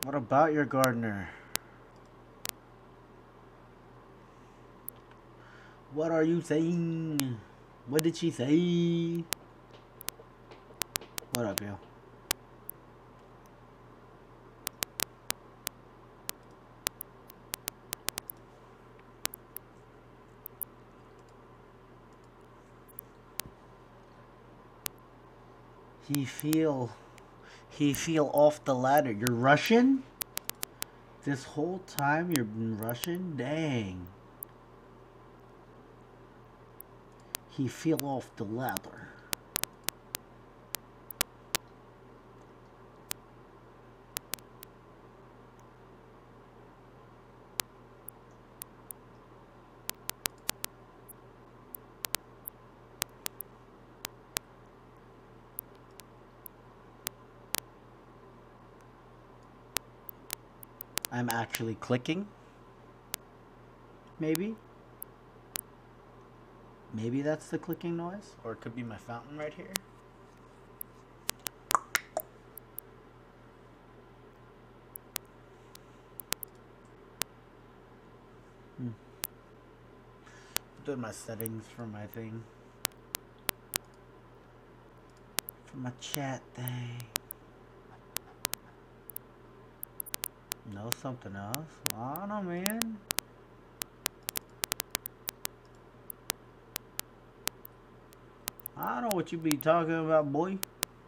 What about your gardener? What are you saying? What did she say? What up, yo? He feel off the ladder. You're Russian? This whole time you've been Russian? Dang. He feel off the ladder. I'm actually clicking. Maybe. Maybe that's the clicking noise. Or it could be my fountain right here. Doing my settings for my thing. For my chat thing. No, something else. I don't know, man. I don't know what you be talking about, boy.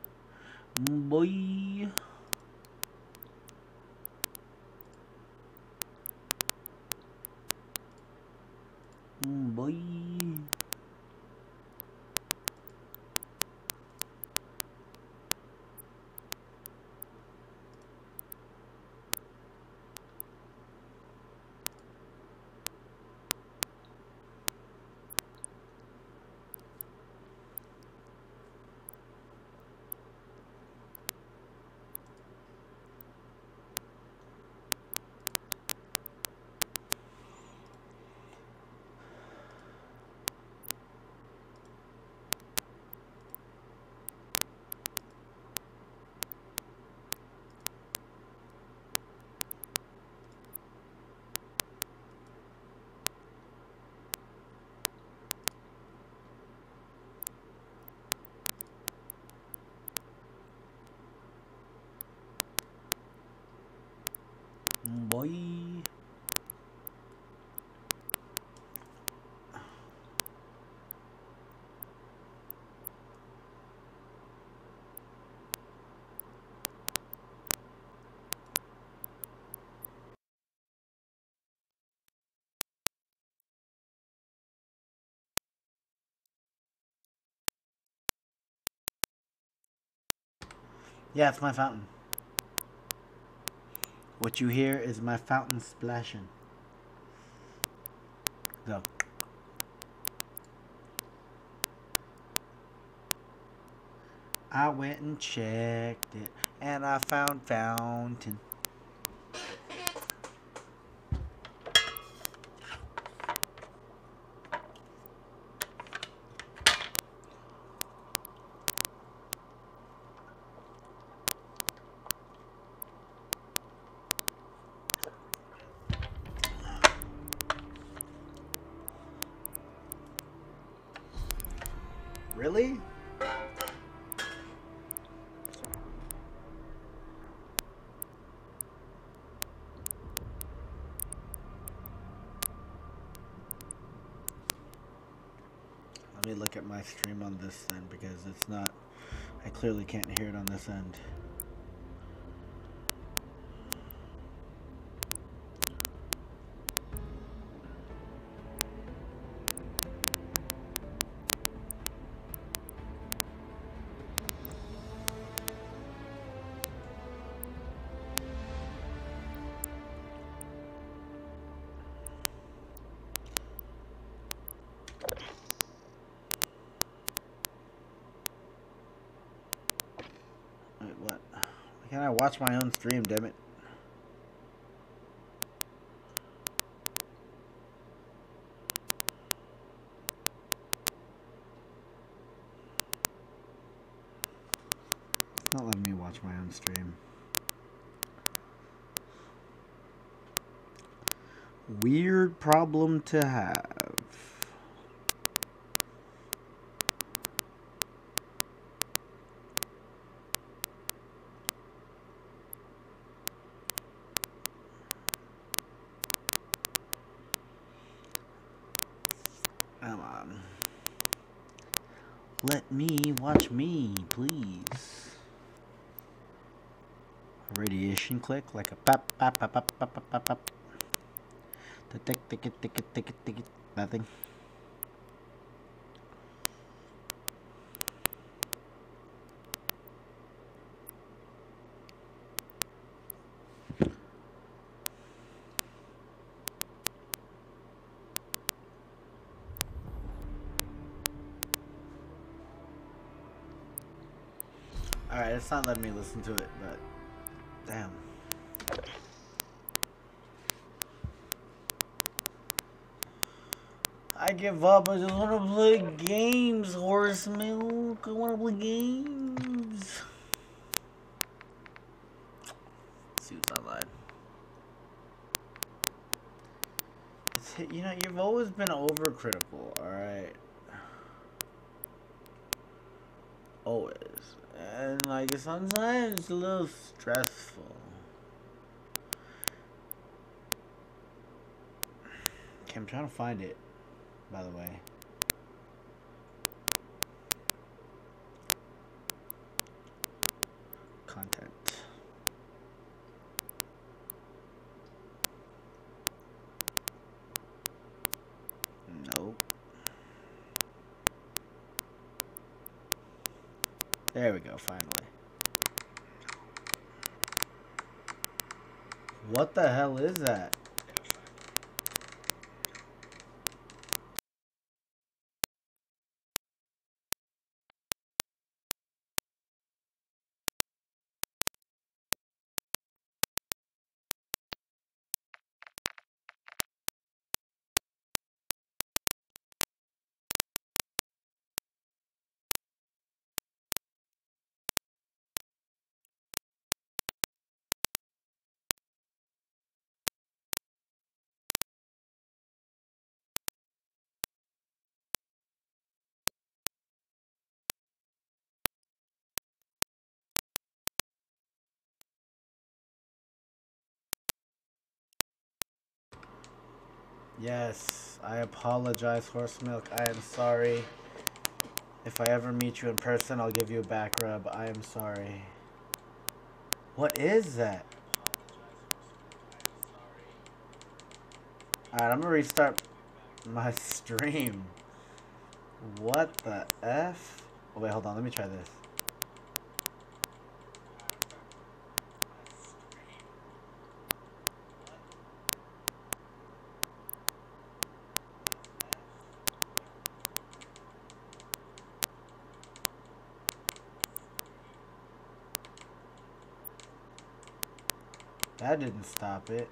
Boy. Boy. Boy. Yeah, it's my fountain. What you hear is my fountain splashing. So. I went and checked it, and I found fountain. Really? Let me look at my stream on this end because it's not, I clearly can't hear it on this end. Wait, what? Why can't I watch my own stream, damn it? It's not letting me watch my own stream. Weird problem to have. Come on. Let me watch me, please. Radiation click like a pop, pop, pop, pop, pop, pop, pop, pop. The tick, nothing. Alright, it's not letting me listen to it, but damn. I give up. I just want to play games, horse milk. I want to play games. Let's see what's online. You know, you've always been overcritical, alright? Always. And, like, sometimes it's a little stressful. Okay, I'm trying to find it, by the way. Content. Nope. There we go, finally. What the hell is that? Yes, I apologize, horse milk. I am sorry. If I ever meet you in person, I'll give you a back rub. I am sorry. What is that? Alright, I'm gonna restart my stream. What the F? Oh, wait, hold on. Let me try this. That didn't stop it.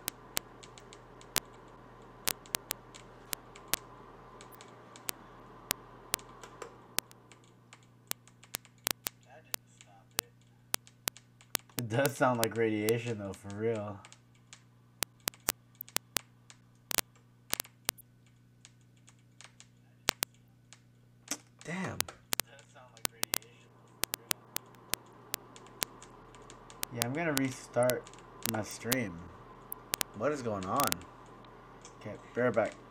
It does sound like radiation, though, for real. Damn. Yeah, I'm gonna restart my stream. What is going on? Okay, be right back.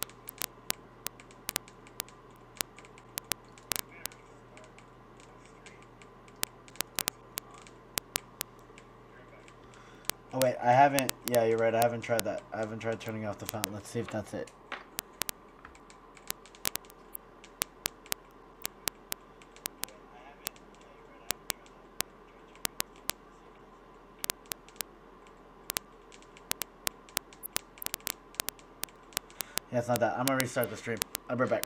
Oh wait, I haven't. Yeah, you're right. I haven't tried that. I haven't tried turning off the fountain. Let's see if that's it. Yeah, it's not that. I'm gonna restart the stream. I'll be right back.